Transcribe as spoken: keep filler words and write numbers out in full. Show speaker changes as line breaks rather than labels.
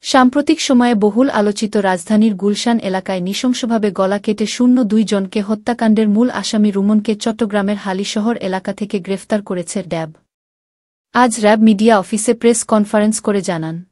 সাম্প্রতিক সময়ে বহুল আলোচিত রাজধানীর গুলশান এলাকায় নৃশংসভাবে গলা কেটে শূন্য দুই জনকে হত্যাকাণ্ডের মূল আসামি রুমনকে চট্টগ্রামের হালিশহর এলাকা থেকে গ্রেফতার করেছে র্যাব। আজ র্যাব মিডিয়া অফিসে প্রেস কনফারেন্স করে জানান,